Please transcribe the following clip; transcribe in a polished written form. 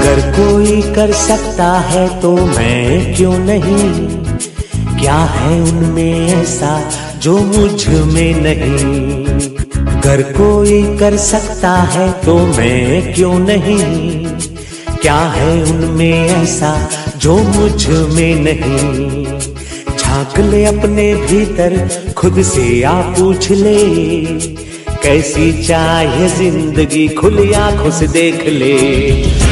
अगर कोई कर सकता है तो मैं क्यों नहीं, क्या है उनमें ऐसा जो मुझ में नहीं। अगर कोई कर सकता है तो मैं क्यों नहीं, क्या है उनमें ऐसा जो मुझ में नहीं। झांक ले अपने भीतर, खुद से आ पूछ ले, कैसी चाहे जिंदगी खुली आंखों से देख ले।